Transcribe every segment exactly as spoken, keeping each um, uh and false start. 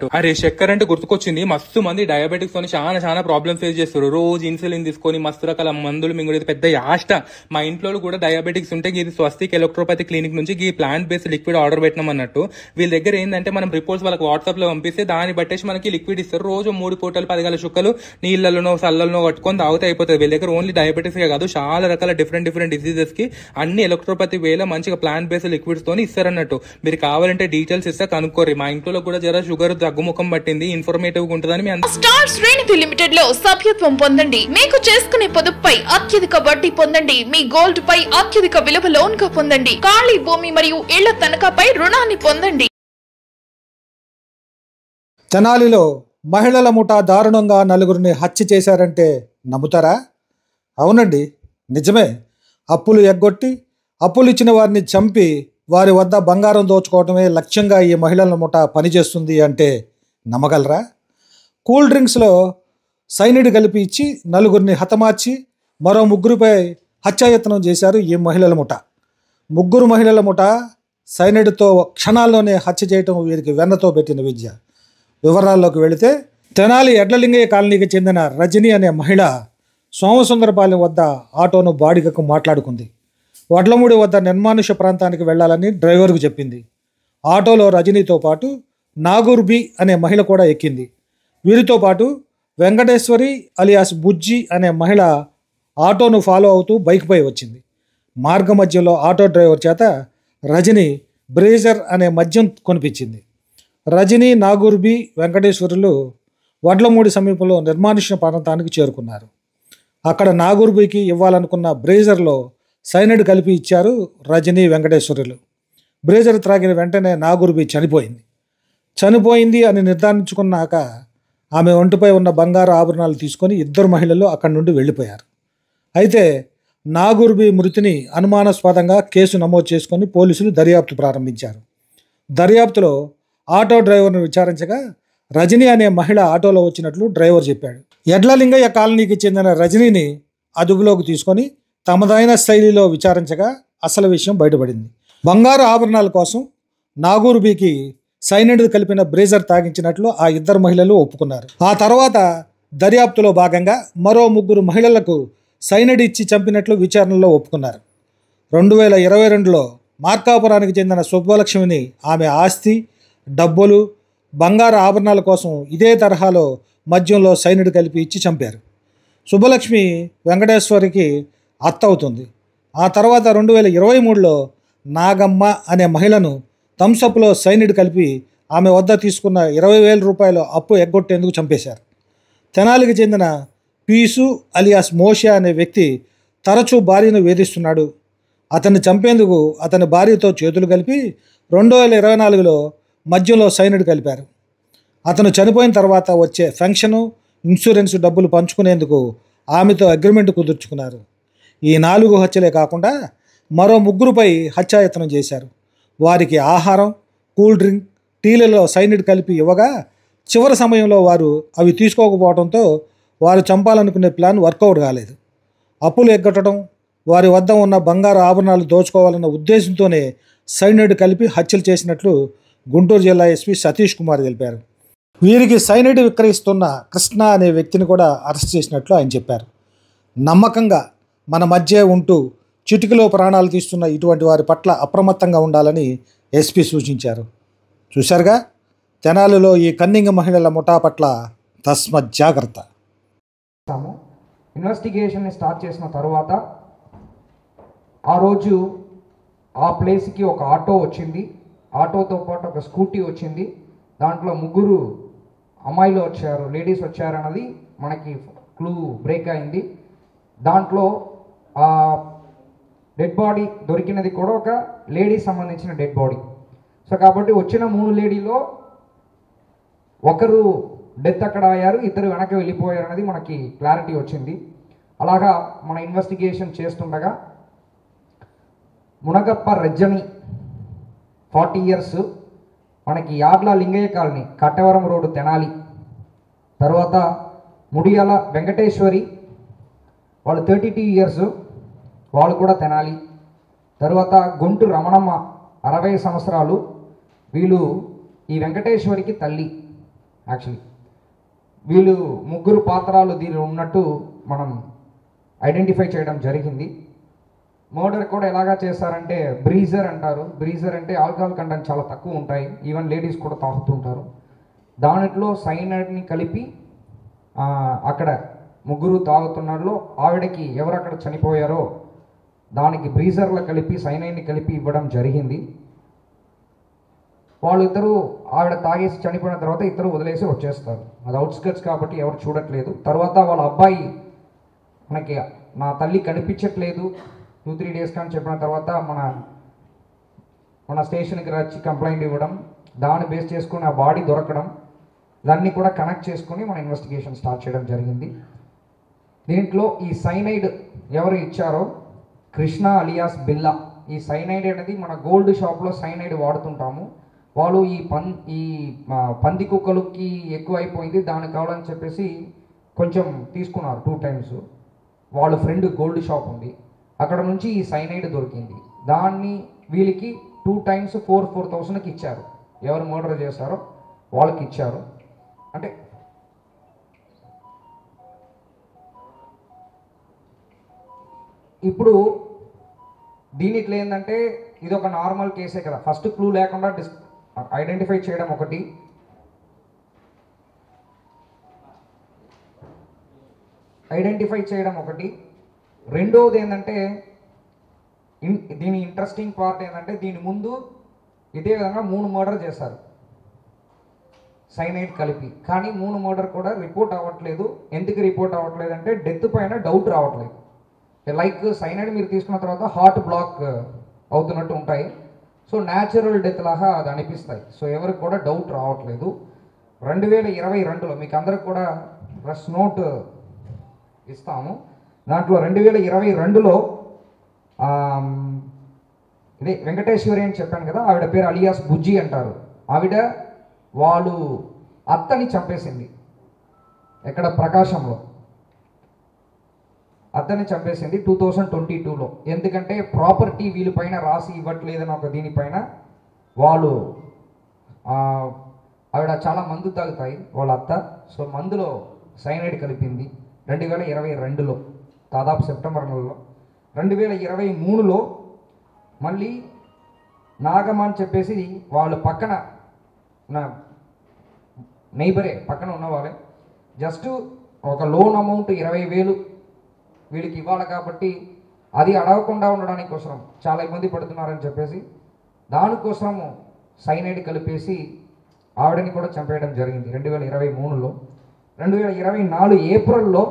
అరే చక్కెర అంటే గుర్తుకొచ్చింది, మస్తు మంది డయాబెటిక్స్ తో చాలా చాలా ప్రాబ్లమ్స్ ఫేస్ చేస్తారు. రోజు ఇన్సులిన్ తీసుకొని మస్తు రకాల మందులు మింగుడు పెద్ద యాష్ట. మా ఇంట్లో కూడా డయాబెటిక్స్ ఉంటే ఇది స్వస్తిక్ ఎలక్ట్రోపతి క్లినిక్ నుంచి ఈ ప్లాంట్ బేస్డ్ లిక్విడ్ ఆర్డర్ పెట్టినాం అన్నట్టు. వీళ్ళ దగ్గర ఏంటంటే మనం రిపోర్ట్స్ వాళ్ళకి వాట్సాప్ లో పంపిస్తే దాన్ని బట్టేసి మనకి లిక్విడ్ ఇస్తారు. రోజు మూడు పూటలు పదిగల చుక్కలు నీళ్లలోనో సల్లలోనో కట్టుకొని తాగితే అయిపోతుంది. వీళ్ళ దగ్గర ఓన్లీ డయాబెటిక్స్ కాదు, చాలా రకాల డిఫరెంట్ డిఫరెంట్ డిసీజెస్ కి అన్ని ఎలక్ట్రోపతి వేలో మంచిగా ప్లాంట్ బేస్డ్ లిక్విడ్స్ తోని ఇస్తారన్నట్టు. మీరు కావాలంటే డీటెయిల్స్ ఇస్తే కనుక్కోరు. మా ఇంట్లో కూడా జర షుగర్ తగ్గుముఖం పట్టింది, ఇన్ఫర్మేటివ్ గా ఉంటుందని. స్టార్ శ్రేణి లిమిటెడ్ లో సభ్యత్వం పొందండి. మీకు చేసుకునే పొదుపుపై అత్యధిక వడ్డీ పొందండి. మీ గోల్డ్ పై అత్యధిక విలువ లోన్ గా పొందండి. ఖాళీ భూమి మరియు ఇళ్ల తనఖాపై రుణాన్ని పొందండి. తెనాలిలో మహిళల ముఠా దారుణంగా నలుగురిని హత్య చేశారంటే నమ్ముతారా? అవునండి, నిజమే. అప్పులు ఎగ్గొట్టి అప్పులు ఇచ్చిన వారిని చంపి వారి వద్ద బంగారం దోచుకోవడమే లక్ష్యంగా ఈ మహిళల ముఠా పనిచేస్తుంది అంటే నమ్మగలరా? కూల్ డ్రింక్స్లో సైనిడ్ కలిపి ఇచ్చి నలుగురిని హతమార్చి మరో ముగ్గురిపై హత్యాయత్నం చేశారు ఈ మహిళల ముఠా. ముగ్గురు మహిళల ముఠా సైనిడ్తో క్షణాల్లోనే హత్య చేయటం వీరికి వెన్నతో పెట్టిన విద్య. వివరాల్లోకి వెళితే, తెనాలి ఎడ్లలింగయ్య కాలనీకి చెందిన రజని అనే మహిళ సోమసుందరపాలెం వద్ద ఆటోను బాడిగకు మాట్లాడుకుంది. వడ్లమూడి వద్ద నిర్మానుష్య ప్రాంతానికి వెళ్లాలని డ్రైవర్కు చెప్పింది. ఆటోలో రజనీతో పాటు నాగూర్ బి అనే మహిళ కూడా ఎక్కింది. వీరితో పాటు వెంకటేశ్వరి అలియాస్ బుజ్జి అనే మహిళ ఆటోను ఫాలో అవుతూ బైక్పై వచ్చింది. మార్గ మధ్యలో ఆటో డ్రైవర్ చేత రజని బ్రేజర్ అనే మద్యం కొనిపించింది. రజని, నాగూర్ బి, వెంకటేశ్వరులు వడ్లమూడి సమీపంలో నిర్మానుష్య ప్రాంతానికి చేరుకున్నారు. అక్కడ నాగూర్ బికి ఇవ్వాలనుకున్న బ్రేజర్లో సైనైడ్ కలిపి ఇచ్చారు రజని, వెంకటేశ్వరులు. బ్రేజర్ త్రాగిన వెంటనే నాగూర్ బి చనిపోయింది. చనిపోయింది అని నిర్ధారించుకున్నాక ఆమె ఒంటిపై ఉన్న బంగారు ఆభరణాలు తీసుకొని ఇద్దరు మహిళలు అక్కడి నుండి వెళ్ళిపోయారు. అయితే నాగూర్ బి మృతిని అనుమానాస్పదంగా కేసు నమోదు చేసుకొని పోలీసులు దర్యాప్తు ప్రారంభించారు. దర్యాప్తులో ఆటో డ్రైవర్ను విచారించగా రజని అనే మహిళ ఆటోలో వచ్చినట్లు డ్రైవర్ చెప్పాడు. ఎడ్లలింగయ్య కాలనీకి చెందిన రజనీని అదుపులోకి తీసుకొని తమదైన శైలిలో విచారించగా అసలు విషయం బయటపడింది. బంగారు ఆభరణాల కోసం నాగూర్ బికి సైనైడ్ కలిపిన బ్రేజర్ తాగించినట్లు ఆ ఇద్దరు మహిళలు ఒప్పుకున్నారు. ఆ తర్వాత దర్యాప్తులో భాగంగా మరో ముగ్గురు మహిళలకు సైనైడ్ ఇచ్చి చంపినట్లు విచారణలో ఒప్పుకున్నారు. రెండు వేల ఇరవై రెండులో మార్కాపురానికి చెందిన సుబ్బలక్ష్మిని ఆమె ఆస్తి, డబ్బులు, బంగారు ఆభరణాల కోసం ఇదే తరహాలో మద్యంలో సైనైడ్ కలిపి ఇచ్చి చంపారు. సుబ్బలక్ష్మి వెంకటేశ్వరికి అత్త అవుతుంది. ఆ తర్వాత రెండు వేల ఇరవై మూడులో నాగమ్మ అనే మహిళను థమ్సప్లో సైనైడ్ కలిపి ఆమె వద్ద తీసుకున్న ఇరవై వేల రూపాయలు అప్పు ఎగ్గొట్టేందుకు చంపేశారు. తెనాలికి చెందిన పీసు అలియాస్ మోషే అనే వ్యక్తి తరచూ భార్యను వేధిస్తున్నాడు. అతన్ని చంపేందుకు అతని భార్యతో చేతులు కలిపి రెండు వేల ఇరవై నాలుగులో మద్యంలో సైనైడ్ కలిపారు. అతను చనిపోయిన తర్వాత వచ్చే ఫంక్షను, ఇన్సూరెన్స్ డబ్బులు పంచుకునేందుకు ఆమెతో అగ్రిమెంట్ కుదుర్చుకున్నారు. ఈ నాలుగు హత్యలే కాకుండా మరో ముగ్గురుపై హత్యాయత్నం చేశారు. వారికి ఆహారం, కూల్ డ్రింక్, టీలలో సైనైడ్ కలిపి ఇవ్వగా చివరి సమయంలో వారు అవి తీసుకోకపోవడంతో వారు చంపాలనుకునే ప్లాన్ వర్కౌట్ కాలేదు. అప్పులు ఎగ్గొట్టడం, వారి వద్ద ఉన్న బంగారు ఆభరణాలు దోచుకోవాలన్న ఉద్దేశంతోనే సైనైడ్ కలిపి హత్యలు చేసినట్లు గుంటూరు జిల్లా ఎస్పీ సతీష్ కుమార్ తెలిపారు. వీరికి సైనైడ్ విక్రయిస్తున్న కృష్ణ అనే వ్యక్తిని కూడా అరెస్ట్ చేసినట్లు ఆయన చెప్పారు. నమ్మకంగా మన మధ్య ఉంటూ చిటికలో ప్రాణాలు తీస్తున్న ఇటువంటి వారి పట్ల అప్రమత్తంగా ఉండాలని ఎస్పీ సూచించారు. చూశారుగా, తెనాలిలో ఈ కన్నింగ మహిళల ముఠా పట్ల తస్మత్ జాగ్రత్త. ఇన్వెస్టిగేషన్ని స్టార్ట్ చేసిన తర్వాత ఆ రోజు ఆ ప్లేస్కి ఒక ఆటో వచ్చింది. ఆటోతో పాటు ఒక స్కూటీ వచ్చింది. దాంట్లో ముగ్గురు అమ్మాయిలు వచ్చారు, లేడీస్ వచ్చారు అన్నది మనకి క్లూ బ్రేక్ అయింది. దాంట్లో ఆ డెడ్ బాడీ దొరికినది కూడా ఒక లేడీకి సంబంధించిన డెడ్ బాడీ. సో కాబట్టి వచ్చిన మూడు లేడీలో ఒకరు డెత్ అక్కడ అయ్యారు, ఇద్దరు వెనక్కి వెళ్ళిపోయారు అనేది మనకి క్లారిటీ వచ్చింది. అలాగా మన ఇన్వెస్టిగేషన్ చేస్తుండగా మునగప్ప రజని ఫార్టీ ఇయర్స్ మనకి యాడ్ల లింగయ్య కాలనీ కట్టవరం రోడ్డు తెనాలి. తర్వాత ముడియాల వెంకటేశ్వరి వాళ్ళు థర్టీ టూ ఇయర్స్ వాళ్ళు కూడా తెనాలి. తర్వాత గుంటు రమణమ్మ అరవై సంవత్సరాలు, వీళ్ళు ఈ వెంకటేశ్వరికి తల్లి. యాక్చువల్లీ వీళ్ళు ముగ్గురు పాత్రలు దీనిలో ఉన్నట్టు మనం ఐడెంటిఫై చేయడం జరిగింది. మర్డర్ కూడా ఎలాగా చేస్తారంటే బ్రీజర్ అంటారు. బ్రీజర్ అంటే ఆల్కహాల్ కంటెంట్ చాలా తక్కువ ఉంటాయి, ఈవెన్ లేడీస్ కూడా తాగుతుంటారు. దాంట్లో సైనైడ్ని కలిపి అక్కడ ముగ్గురు తాగుతున్నట్లో ఆవిడకి ఎవరు అక్కడ చనిపోయారో దానికి బ్రీజర్లో కలిపి సైనైడ్ని కలిపి ఇవ్వడం జరిగింది. వాళ్ళిద్దరూ ఆవిడ తాగేసి చనిపోయిన తర్వాత ఇద్దరు వదిలేసి వచ్చేస్తారు. అది అవుట్స్కట్స్ కాబట్టి ఎవరు చూడట్లేదు. తర్వాత వాళ్ళ అబ్బాయి మనకి నా తల్లి కనిపించట్లేదు టూ త్రీ డేస్ కానీ చెప్పిన తర్వాత మన మన స్టేషన్కి వచ్చి కంప్లైంట్ ఇవ్వడం, దాన్ని బేస్ చేసుకుని ఆ బాడీ దొరకడం, దాన్ని కూడా కనెక్ట్ చేసుకుని మన ఇన్వెస్టిగేషన్ స్టార్ట్ చేయడం జరిగింది. దీంట్లో ఈ సైనైడ్ ఎవరు ఇచ్చారో కృష్ణ అలియాస్ బిల్లా. ఈ సైనైడ్ అనేది మన గోల్డ్ షాప్లో సైనైడ్ వాడుతుంటాము. వాళ్ళు ఈ పం ఈ పంది కుక్కలకి ఎక్కువ అయిపోయింది, దానికి కావాలని చెప్పేసి కొంచెం తీసుకున్నారు టూ టైమ్స్. వాళ్ళ ఫ్రెండ్ గోల్డ్ షాప్ ఉంది, అక్కడ నుంచి ఈ సైనైడ్ దొరికింది. దాన్ని వీళ్ళకి టూ టైమ్స్ ఫోర్ ఫోర్ థౌసండ్కి ఇచ్చారు. ఎవరు మర్డర్ చేశారో వాళ్ళకి ఇచ్చారు. అంటే ఇప్పుడు దీనిట్లో ఏంటంటే ఇది ఒక నార్మల్ కేసే కదా. ఫస్ట్ క్లూ లేకుండా డిస్ ఐడెంటిఫై చేయడం ఒకటి, ఐడెంటిఫై చేయడం ఒకటి రెండోది ఏంటంటే ఇన్ దీని ఇంట్రెస్టింగ్ పార్ట్ ఏంటంటే దీని ముందు ఇదే విధంగా మూడు మర్డర్ చేశారు సైనైడ్ కలిపి. కానీ మూడు మర్డర్ కూడా రిపోర్ట్ అవ్వట్లేదు. ఎందుకు రిపోర్ట్ అవ్వట్లేదు అంటే డెత్ పైన డౌట్ రావట్లేదు. లైక్ సైనైడ్ మీరు తీసుకున్న తర్వాత హార్ట్ బ్లాక్ అవుతున్నట్టు ఉంటాయి, సో న్యాచురల్ డెత్ లాగా అది అనిపిస్తాయి. సో ఎవరికి కూడా డౌట్ రావట్లేదు. రెండు వేల ఇరవై రెండులో మీకు అందరికి కూడా ప్రెస్ నోట్ ఇస్తాము. దాంట్లో రెండు వేల ఇరవై రెండులో ఇదే వెంకటేశ్వరి అని చెప్పాను కదా, ఆవిడ పేరు అలియాస్ బుజ్జి అంటారు. ఆవిడ వాళ్ళు అత్తని చంపేసింది. ఎక్కడ? ప్రకాశంలో అత్తని చంపేసింది టూ థౌజండ్ ట్వంటీ టూలో. ఎందుకంటే ప్రాపర్టీ వీళ్ళపైన రాసి ఇవ్వట్లేదని ఒక దీనిపైన వాళ్ళు ఆవిడ చాలా మందు తాగుతాయి వాళ్ళ అత్త. సో మందులో సైనైడ్ కలిపింది రెండు వేల ఇరవై రెండులో దాదాపు సెప్టెంబర్ నెలలో. రెండు వేల ఇరవై మూడులో మళ్ళీ నాగమ్మ అని చెప్పేసి వాళ్ళు పక్కన నా నైబరే పక్కన ఉన్నవాళ్ళే జస్ట్ ఒక లోన్ అమౌంట్ ఇరవై వేలు వీళ్ళకి ఇవ్వాలి కాబట్టి అది అడగకుండా ఉండడానికి కోసం చాలా ఇబ్బంది పడుతున్నారని చెప్పేసి దానికోసము సైనైడ్ కలిపేసి ఆవిడని కూడా చంపేయడం జరిగింది రెండు వేల ఇరవై మూడులో. రెండు వేల ఇరవై నాలుగు ఏప్రిల్లో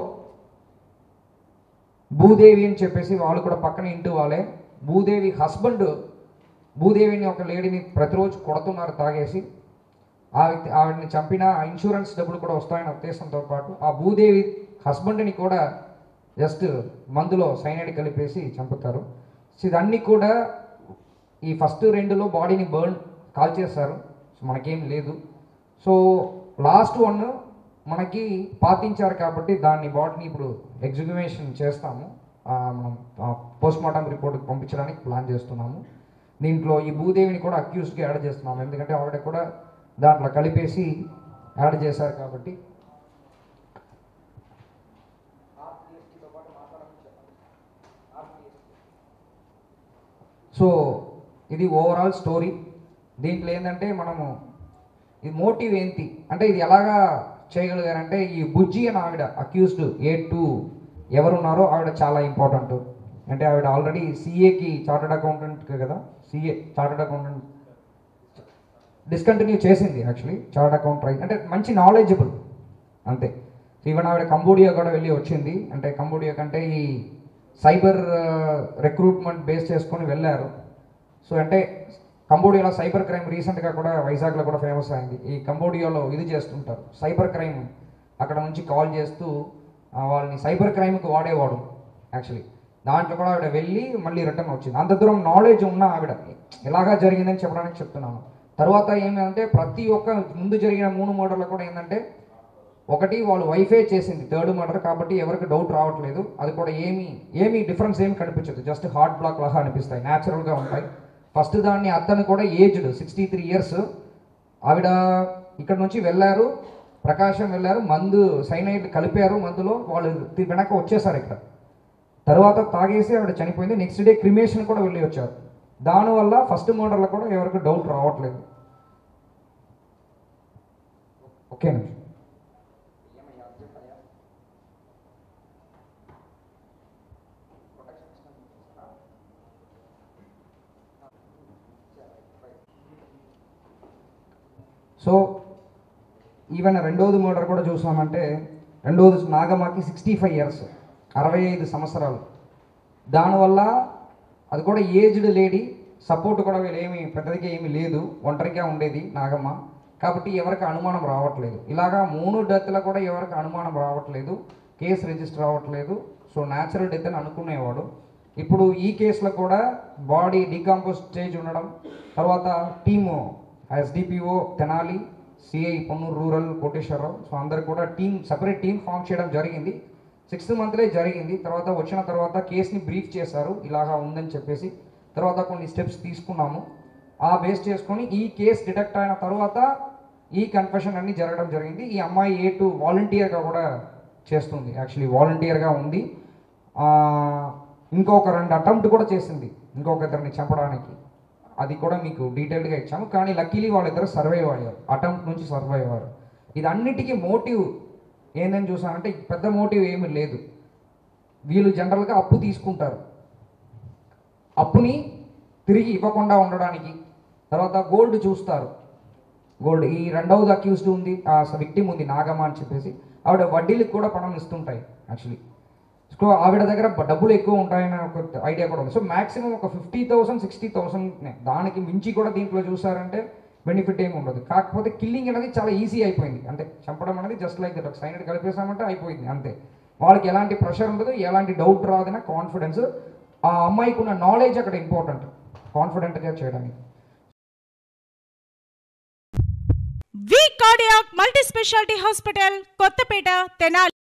భూదేవి అని చెప్పేసి వాళ్ళు కూడా పక్కన ఇంటి వాళ్ళే. భూదేవి హస్బెండ్ భూదేవిని ఒక లేడీని ప్రతిరోజు కొడుతున్నారు తాగేసి. ఆ వ్యక్తి ఆవిడని చంపిన ఇన్సూరెన్స్ డబ్బులు కూడా వస్తాయన్న ఉద్దేశంతో పాటు ఆ భూదేవి హస్బెండ్ని కూడా జస్ట్ మందులో సైనైడ్ కలిపేసి చంపుతారు. సో ఇదన్నీ కూడా ఈ ఫస్ట్ రెండులో బాడీని బర్న్ కాల్ చేస్తారు. సో మనకేం లేదు. సో లాస్ట్ వన్ మనకి పాతించారు కాబట్టి దాన్ని బాడీని ఇప్పుడు ఎగ్జిక్యూషన్ చేస్తాము. మనం పోస్ట్ మార్టం రిపోర్ట్కి పంపించడానికి ప్లాన్ చేస్తున్నాము. దీంట్లో ఈ భూదేవిని కూడా అక్యూజ్కి యాడ్ చేస్తున్నాము, ఎందుకంటే ఆవిడ కూడా దాంట్లో కలిపేసి యాడ్ చేశారు కాబట్టి. సో ఇది ఓవరాల్ స్టోరీ. దీంట్లో ఏంటంటే మనము ఈ మోటివ్ ఏంటి అంటే ఇది ఎలాగా చేయగలిగారంటే ఈ బుజ్జి అని ఆవిడ అక్యూజ్డ్ ఏ టూ ఎవరున్నారో ఆవిడ చాలా ఇంపార్టెంట్. అంటే ఆవిడ ఆల్రెడీ సిఏకి చార్టర్డ్ అకౌంటెంట్ కదా, సిఏ చార్టర్డ్ అకౌంటెంట్ డిస్కంటిన్యూ చేసింది యాక్చువల్లీ. చార్టర్డ్ అకౌంట్ ట్రై అంటే మంచి నాలెడ్జబుల్ అంతే. ఈవెన్ ఆవిడ కంబోడియా కూడా వెళ్ళి వచ్చింది. అంటే కంబోడియా కంటే ఈ సైబర్ రిక్రూట్మెంట్ బేస్ చేసుకొని వెళ్ళారు. సో అంటే కంబోడియాలో సైబర్ క్రైమ్ రీసెంట్గా కూడా వైజాగ్లో కూడా ఫేమస్ అయింది. ఈ కంబోడియాలో ఇది చేస్తుంటారు సైబర్ క్రైమ్, అక్కడ నుంచి కాల్ చేస్తూ వాళ్ళని సైబర్ క్రైమ్కి వాడేవాడు యాక్చువల్లీ. దాంట్లో కూడా ఆవిడ వెళ్ళి మళ్ళీ రిటర్న్ వచ్చింది. అంత దూరం నాలెడ్జ్ ఉన్న ఆవిడ ఎలాగా జరిగిందని చెప్పడానికి చెప్తున్నాను. తర్వాత ఏమంటే ప్రతి ఒక్క ముందు జరిగిన మూడు మర్డర్లు కూడా ఏంటంటే ఒకటి వాళ్ళు వైఫే చేసింది థర్డ్ మర్డర్ కాబట్టి ఎవరికి డౌట్ రావట్లేదు. అది కూడా ఏమీ ఏమీ డిఫరెన్స్ ఏమి కనిపించదు, జస్ట్ హార్ట్ బ్లాక్ లాగా అనిపిస్తాయి, న్యాచురల్గా ఉంటాయి. ఫస్ట్ దాన్ని అతను కూడా ఏజ్డ్ సిక్స్టీ త్రీ ఇయర్స్. ఆవిడ ఇక్కడ నుంచి వెళ్ళారు, ప్రకాశం వెళ్ళారు, మందు సైనైడ్ కలిపారు మందులో, వాళ్ళు వెనక వచ్చేసారు ఇక్కడ. తర్వాత తాగేసి ఆవిడ చనిపోయింది. నెక్స్ట్ డే క్రిమేషన్ కూడా వెళ్ళి వచ్చారు. దానివల్ల ఫస్ట్ మర్డర్లో కూడా ఎవరికి డౌట్ రావట్లేదు. ఓకేనా? సో ఈవెన్ రెండోది మర్డర్ కూడా చూసామంటే, రెండోది నాగమ్మకి సిక్స్టీ ఫైవ్ ఇయర్స్ అరవై ఐదు సంవత్సరాలు. దానివల్ల అది కూడా ఏజ్డ్ లేడీ, సపోర్ట్ కూడా వీళ్ళు ఏమి పెద్దదిగా ఏమీ లేదు, ఒంటరిగా ఉండేది నాగమ్మ. కాబట్టి ఎవరికి అనుమానం రావట్లేదు. ఇలాగా మూడు డెత్లో కూడా ఎవరికి అనుమానం రావట్లేదు, కేసు రిజిస్టర్ అవ్వట్లేదు. సో న్యాచురల్ డెత్ అని అనుకునేవాడు. ఇప్పుడు ఈ కేసులో కూడా బాడీ డీకంపోజ్ స్టేజ్ ఉండడం, తర్వాత team SDPO Tenali, CI Ponnuru rural Koteswararao, so అందరు కూడా టీం సపరేట్ టీం ఫామ్ చేయడం జరిగింది. సిక్స్త్ మంత్లే జరిగింది. తర్వాత వచ్చిన తర్వాత కేసుని బ్రీఫ్ చేశారు ఇలాగా ఉందని చెప్పేసి. తర్వాత కొన్ని స్టెప్స్ తీసుకున్నాము. ఆ బేస్ చేసుకొని ఈ కేసు డిటెక్ట్ అయిన తర్వాత ఈ కన్ఫెషన్ అన్నీ జరగడం జరిగింది. ఈ అమ్మాయి ఏ టు వాలంటీర్గా కూడా చేస్తుంది, యాక్చువల్లీ వాలంటీర్గా ఉంది. ఇంకొక రెండు అటెంప్ట్ కూడా చేసింది ఇంకొక ఇద్దరిని చంపడానికి. అది కూడా మీకు డీటెయిల్డ్గా ఇచ్చాము. కానీ లక్కీలీ వాళ్ళిద్దరు సర్వైవ్ అయ్యారు, అటెంప్ట్ నుంచి సర్వైవ్ అయ్యారు. ఇది అన్నిటికీ మోటివ్ ఏందని చూసామంటే పెద్ద మోటివ్ ఏమీ లేదు. వీళ్ళు జనరల్గా అప్పు తీసుకుంటారు, అప్పుని తిరిగి ఇవ్వకుండా ఉండడానికి. తర్వాత గోల్డ్ చూస్తారు, గోల్డ్. ఈ రెండవది అక్యూజ్డ్ ఉంది, విక్టిమ్ ఉంది నాగమ్మ అని చెప్పేసి, ఆవిడ వడ్డీలకు కూడా పణం ఇస్తుంటాయి యాక్చువల్లీ. సో ఆవిడ దగ్గర డబ్బులు ఎక్కువ ఉంటాయని ఒక ఐడియా కూడా ఉంది. సో మ్యాక్సిమం ఒక ఫిఫ్టీ థౌసండ్ సిక్స్టీ థౌసండ్ దానికి మించి కూడా దీంట్లో చూసారంటే బెనిఫిట్ ఏమి ఉండదు. కాకపోతే కిల్లింగ్ అనేది చాలా ఈజీ అయిపోయింది, అంటే చంపడం అనేది జస్ట్ లైక్ దట్, ఒక సైనైడ్ కలిపేసామంటే అయిపోయింది అంతే. వాళ్ళకి ఎలాంటి ప్రెషర్ ఉండదు, ఎలాంటి డౌట్ రాదన్న కాన్ఫిడెన్స్. ఆ అమ్మాయికి ఉన్న నాలెడ్జ్ అక్కడ ఇంపార్టెంట్, కాన్ఫిడెంట్గా చేయడానికి. V cardiac multi speciality hospital, Kothapeta, Tenali.